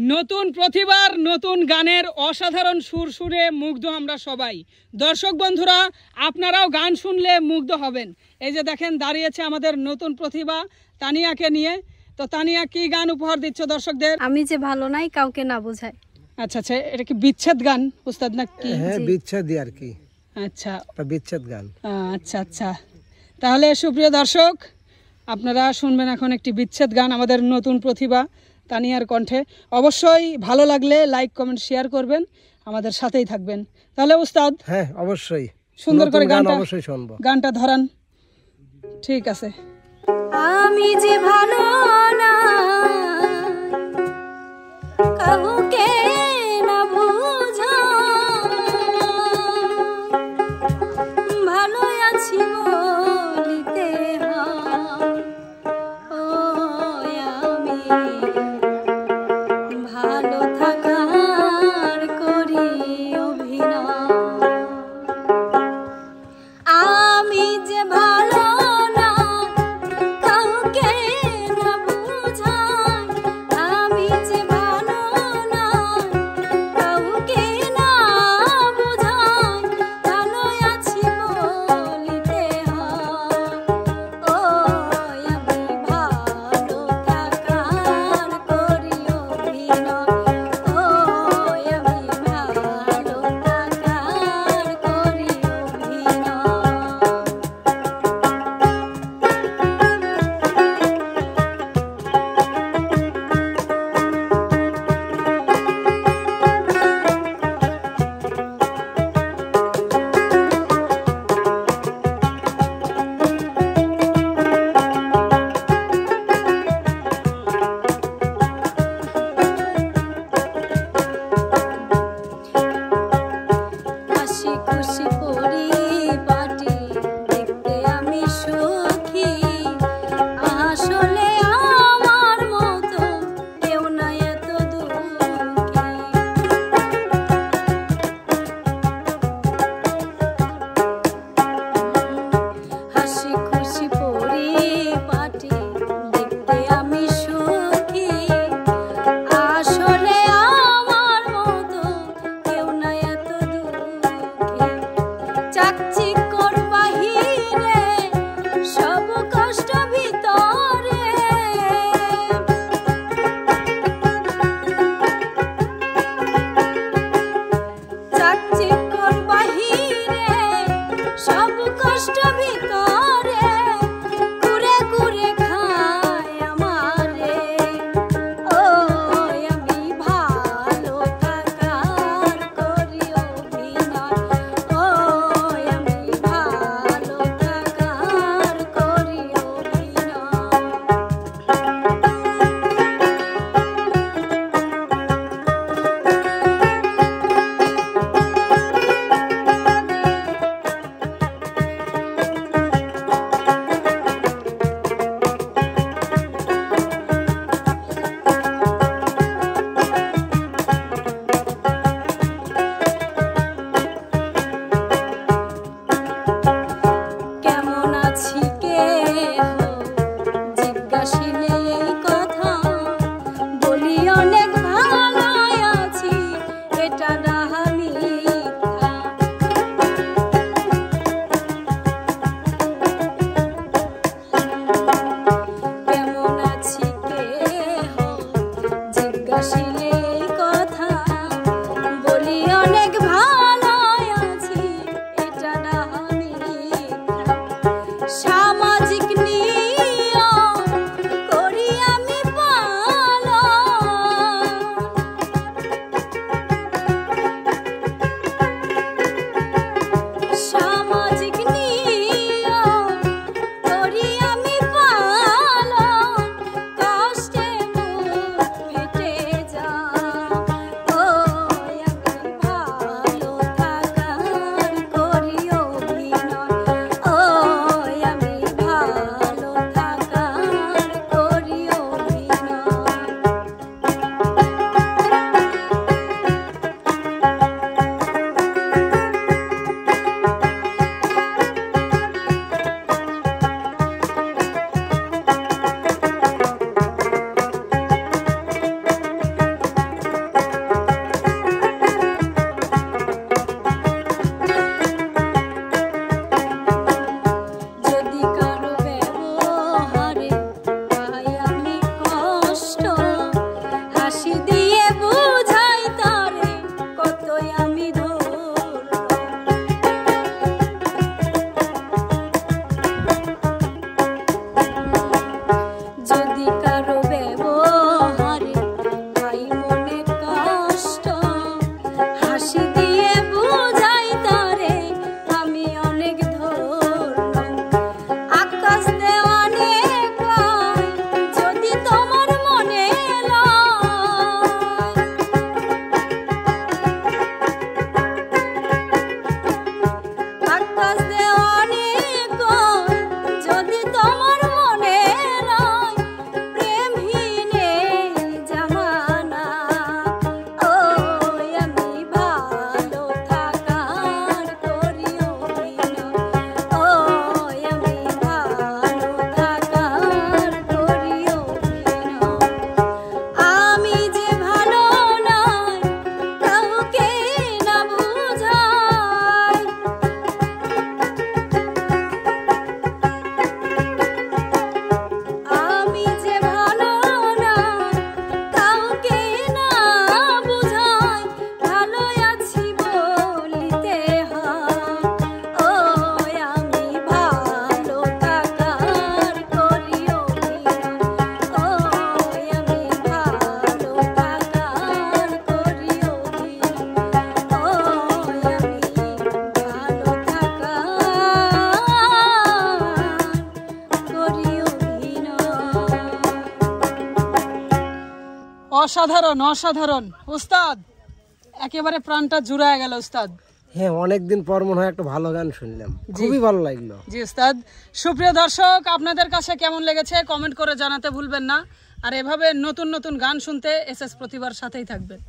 নতুন প্রতিবার নতুন গানের অসাধারণ সুর সুরে মুগ্ধ আমরা সবাই। দর্শক বন্ধুরা, আপনারাও গান শুনলে মুগ্ধ হবেন। এই যে দেখেন দাঁড়িয়েছে আমাদের নতুন প্রতিভা তানিয়াকে নিয়ে। তো তানিয়া, কি গান উপহার দিচ্ছ দর্শকদের? আমি যে ভালো নাই কাউকে না বোঝাই। আচ্ছা আচ্ছা, এটা কি বিচ্ছেদ গান উস্তাদ না কি? হ্যাঁ, বিচ্ছেদ আর কি। আচ্ছা, বিচ্ছেদ গান। আচ্ছা আচ্ছা, তাহলে সুপ্রিয় দর্শক, আপনারা শুনবেন এখন একটি বিচ্ছেদ গান আমাদের নতুন প্রতিভা তানিয়ার কণ্ঠে। অবশ্যই ভালো লাগলে লাইক কমেন্ট শেয়ার করবেন, আমাদের সাথেই থাকবেন। তাহলে উস্তাদ, হ্যাঁ অবশ্যই সুন্দর করে গানটা অবশ্যই শুনবো। গানটা ধরান। ঠিক আছে। আমি যে ভালো না কাউকে না বোঝাই, ভালো আছি বলিতে ও আমি ভালো থাকার করি অভিনয়। আমি যে ভালো না কাউকে না বোঝাই, আমি যে ভালো না কাউকে না বোঝাই, ভালো আছি বলিতে ও আমি ভালো থাকার করি অভিনয়। ও অসাধারণ অসাধারণ উস্তাদ, একেবারে প্রাণটা জুড়ায় গেল উস্তাদ। হ্যাঁ, অনেকদিন পর মনে হয় একটা ভালো গান শুনলাম, খুবই ভালো লাগলো। জি উস্তাদ। সুপ্রিয় দর্শক, আপনাদের কাছে কেমন লেগেছে কমেন্ট করে জানাতে ভুলবেন না। আর এভাবে নতুন নতুন গান শুনতে এসএস প্রতিভার সাথেই থাকবেন।